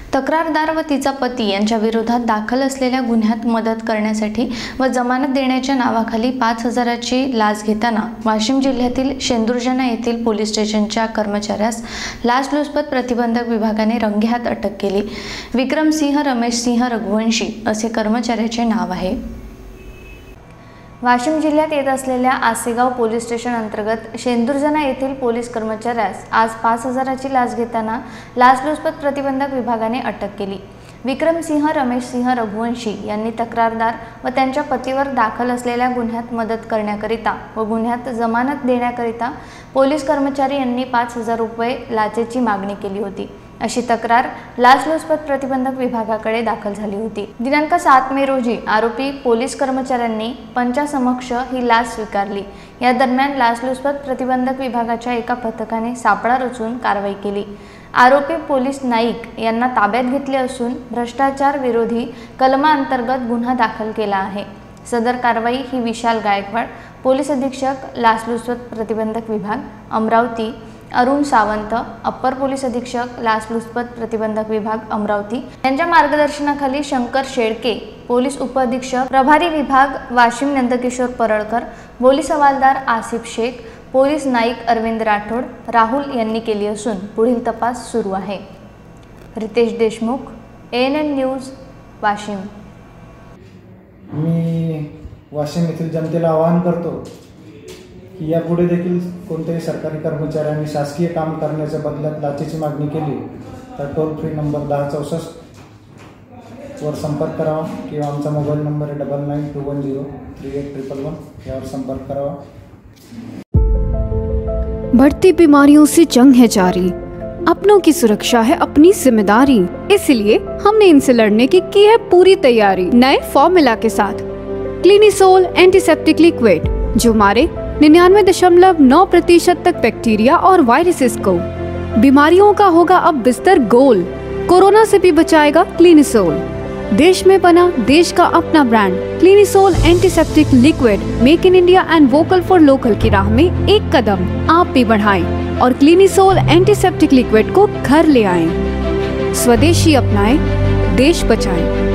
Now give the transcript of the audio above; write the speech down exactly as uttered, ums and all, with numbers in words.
तक्रारदार व तिचा पती यांच्या विरोधात दाखल असलेल्या गुन्ह्यात मदत करण्यासाठी व जमानत देण्याच्या नावाखाली पाच हजाराची लाच घेताना वाशिम जिल्ह्यातील शेंदुर्जना येथील पोलीस स्टेशनच्या कर्मचाऱ्यास लाचलुचपत प्रतिबंधक विभागाने रंगेहात अटक केली। विक्रमसिंह रमेशसिंह रघुवंशी असे कर्मचाऱ्याचे नाव आहे। वाशिम जिल्ह्यात येत असलेल्या आसेगाव पोलीस स्टेशन अंतर्गत शेंदुर्जना येथील पोलीस कर्मचाऱ्यास आज पाच हजाराची लाच घेताना लाचलुचपत प्रतिबंधक विभागाने अटक केली। विक्रमसिंह रमेशसिंह रघुवंशी यांनी तक्रारदार व त्यांच्या पतीवर दाखल असलेल्या गुन्ह्यात मदत करण्याकरिता व गुन्ह्यात जमानत देण्याकरिता पोलीस कर्मचारी यांनी पाच हजार रुपये लाचेची मागणी केली होती, अशी तक्रार लाचलुचपत प्रतिबंधक विभागाकडे दाखल झाली होती। दिनांक सात मे रोजी आरोपी पोलीस कर्मचाऱ्यांनी पंचासमक्ष ही लाच स्वीकारली। या दरम्यान लाचलुचपत प्रतिबंधक विभागाच्या एका पथकाने सापळा रचून कारवाई केली। आरोपी पोलीस नाईक यांना ताब्यात घेतले असून भ्रष्टाचार विरोधी कलमाअंतर्गत गुन्हा दाखल केला आहे। सदर कारवाई ही विशाल गायकवाड, पोलीस अधीक्षक लाचलुचपत प्रतिबंधक विभाग अमरावती, अरुण सावंत, अप्पर पोलीस अधीक्षक लाचलुचपत प्रतिबंधक विभाग अमरावती यांच्या मार्गदर्शनाखाली शंकर शेळके, पोलीस उपअधीक्षक प्रभारी विभाग वाशिम नंदकिशोर परळकर, पोलीस हवालदार आसिफ शेख, पोलीस नाईक अरविंद राठोड, राहुल यांनी केली असून पुढील तपास सुरू आहे। Ritesh Deshmukh, A N N news, Washim. मी वाशिम येथील जनतेला आवाहन करतो की यापुढे देखील कोणत्याही सरकारी कर्मचाऱ्यांनी शासकीय काम करण्याच्या बदल्यात लाचेची मागणी केली तर टोल फ्री नंबर दहा चौसष्ट वर संपर्क करावा किंवा आमचा मोबाईल नंबर आहे double nine two one zero three eight triple one यावर संपर्क करावा। बढ़ती बीमारियों से जंग है जारी, अपनों की सुरक्षा है अपनी जिम्मेदारी, इसलिए हमने इनसे लड़ने की की है पूरी तैयारी। नए फॉर्मूला के साथ क्लिनिसोल एंटीसेप्टिक लिक्विड जो मारे निन्यानवे दशमलव नौ प्रतिशत तक बैक्टीरिया और वायरसेस को। बीमारियों का होगा अब बिस्तर गोल, कोरोना से भी बचाएगा क्लिनिसोल। देश में बना देश का अपना brand Clinisol antiseptic liquid, make in India and vocal for local की राह में एक कदम आप भी बढ़ाएं और क्लिनिसोल एंटीसेप्टिक लिक्विड को घर ले आएं। स्वदेशी अपनाएं, देश बचाएं।